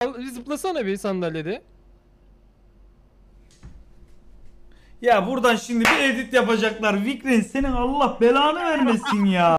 Bir zıplasana bir sandalyede. Ya buradan şimdi bir edit yapacaklar. Vikrin senin Allah belanı vermesin ya.